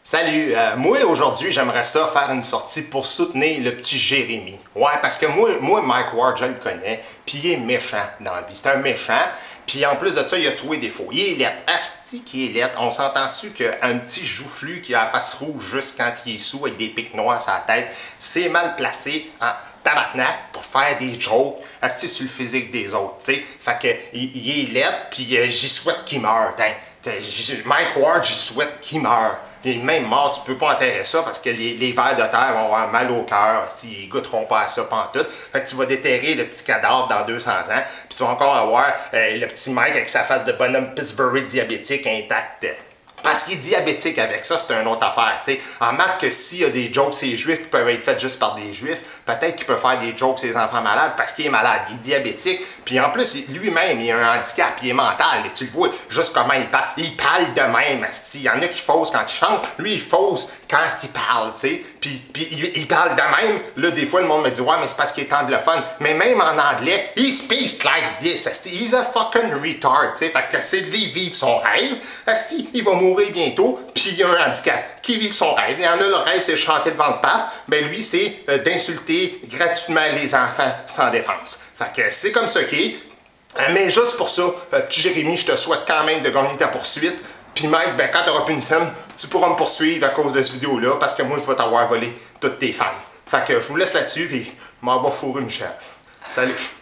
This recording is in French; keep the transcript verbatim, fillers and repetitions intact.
Salut, euh, moi aujourd'hui j'aimerais ça faire une sortie pour soutenir le petit Jérémy. Ouais, parce que moi, moi Mike Ward, je le connais, puis il est méchant dans la vie, c'est un méchant, puis en plus de ça, il a trouvé des défauts. Il est lettre, asti qui est lettre, on s'entend-tu qu'un petit joufflu qui a la face rouge juste quand il est sous avec des pics noirs sur la tête, c'est mal placé en tabarnak pour faire des jokes asti sur le physique des autres, tu sais. Fait que il, il est lettre, puis euh, j'y souhaite qu'il meure, hein. Mike Ward, j'y souhaite qu'il meure. Et même mort, tu peux pas enterrer ça parce que les, les vers de terre vont avoir mal au cœur s'ils goûteront pas à ça pantoute. Fait que tu vas déterrer le petit cadavre dans deux cents ans, puis tu vas encore avoir euh, le petit Mike avec sa face de bonhomme Pittsburgh diabétique intacte. Parce qu'il est diabétique avec ça, c'est une autre affaire. T'sais. En marque que s'il y a des jokes sur les juifs qui peuvent être faits juste par des juifs, peut-être qu'il peut faire des jokes sur les enfants malades parce qu'il est malade, il est diabétique. Puis en plus, lui-même, il a un handicap, il est mental. Et tu le vois juste comment il parle. Il parle de même. Il y en a qui faussent quand ils chantent, lui il fausse quand il parle. T'sais. Puis, puis il, il parle de même. Là, des fois, le monde me dit ouais, mais c'est parce qu'il est anglophone. Mais même en anglais, he speaks like this. He's a fucking retard. T'sais. Fait que c'est de lui vivre son rêve. Il va mourir bientôt, puis il y a un handicap. Qui vit son rêve? Il y en a, le rêve, c'est chanter devant le pape. Ben lui, c'est euh, d'insulter gratuitement les enfants sans défense. Fait que c'est comme ça qu'il est. Euh, mais juste pour ça, euh, petit Jérémy, je te souhaite quand même de gagner ta poursuite. Puis Mike, ben quand tu auras plus une scène, tu pourras me poursuivre à cause de cette vidéo-là, parce que moi, je vais t'avoir volé toutes tes fans. Fait que je vous laisse là-dessus, puis m'en va fourrer une chèvre. Salut!